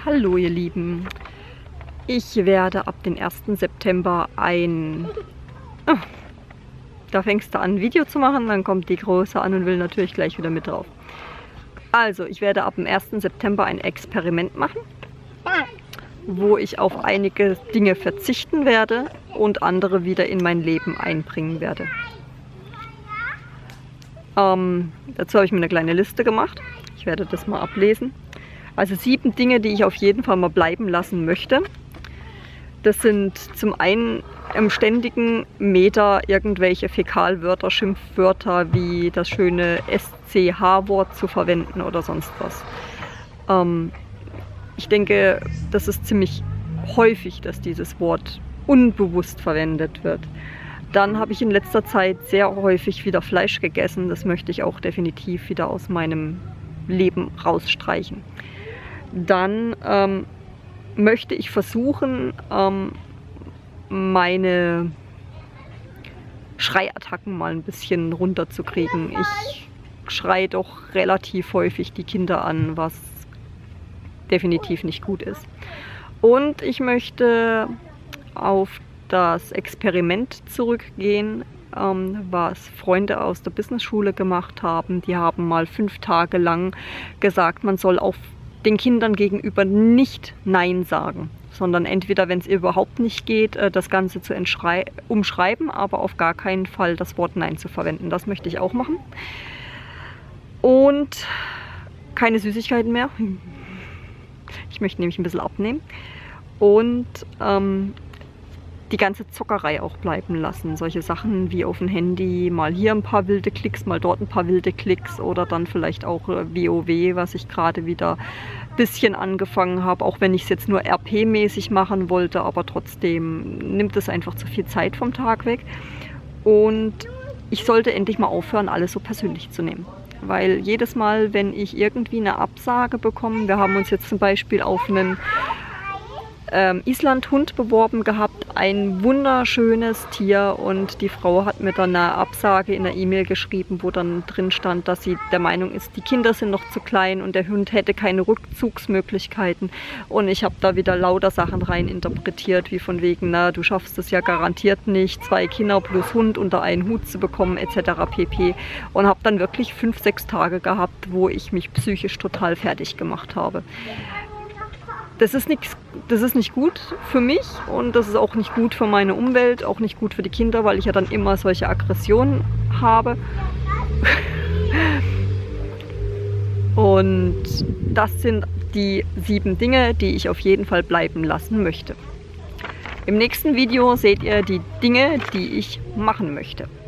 Hallo ihr Lieben, ich werde ab dem 1. September da fängst du an, ein Video zu machen, dann kommt die Große an und will natürlich gleich wieder mit drauf. Also, ich werde ab dem 1. September ein Experiment machen, wo ich auf einige Dinge verzichten werde und andere wieder in mein Leben einbringen werde. Dazu habe ich mir eine kleine Liste gemacht. Ich werde das mal ablesen. Also 7 Dinge, die ich auf jeden Fall mal bleiben lassen möchte. Das sind zum einen im ständigen Meter irgendwelche Fäkalwörter, Schimpfwörter wie das schöne SCH-Wort zu verwenden oder sonst was. Ich denke, das ist ziemlich häufig, dass dieses Wort unbewusst verwendet wird. Dann habe ich in letzter Zeit sehr häufig wieder Fleisch gegessen. Das möchte ich auch definitiv wieder aus meinem Leben rausstreichen. Dann möchte ich versuchen, meine Schreiattacken mal ein bisschen runterzukriegen. Ich schreie doch relativ häufig die Kinder an, was definitiv nicht gut ist. Und ich möchte auf das Experiment zurückgehen, was Freunde aus der Business-Schule gemacht haben. Die haben mal 5 Tage lang gesagt, man soll auf den Kindern gegenüber nicht Nein sagen, sondern entweder, wenn es überhaupt nicht geht, das Ganze zu umschreiben, aber auf gar keinen Fall das Wort Nein zu verwenden. Das möchte ich auch machen. Und keine Süßigkeiten mehr. Ich möchte nämlich ein bisschen abnehmen. Und die ganze Zockerei auch bleiben lassen. Solche Sachen wie auf dem Handy, mal hier ein paar wilde Klicks, mal dort ein paar wilde Klicks oder dann vielleicht auch WoW, was ich gerade wieder ein bisschen angefangen habe, auch wenn ich es jetzt nur RP-mäßig machen wollte, aber trotzdem nimmt es einfach zu viel Zeit vom Tag weg. Und ich sollte endlich mal aufhören, alles so persönlich zu nehmen. Weil jedes Mal, wenn ich irgendwie eine Absage bekomme, wir haben uns jetzt zum Beispiel auf einen Islandhund beworben gehabt, ein wunderschönes Tier, und die Frau hat mir dann eine Absage in der E-Mail geschrieben, wo dann drin stand, dass sie der Meinung ist, die Kinder sind noch zu klein und der Hund hätte keine Rückzugsmöglichkeiten, und ich habe da wieder lauter Sachen rein interpretiert, wie von wegen, na, du schaffst es ja garantiert nicht, 2 Kinder plus Hund unter einen Hut zu bekommen etc. pp. Und habe dann wirklich 5, 6 Tage gehabt, wo ich mich psychisch total fertig gemacht habe. Das ist nicht gut für mich und das ist auch nicht gut für meine Umwelt, auch nicht gut für die Kinder, weil ich ja dann immer solche Aggressionen habe. Und das sind die 7 Dinge, die ich auf jeden Fall bleiben lassen möchte. Im nächsten Video seht ihr die Dinge, die ich machen möchte.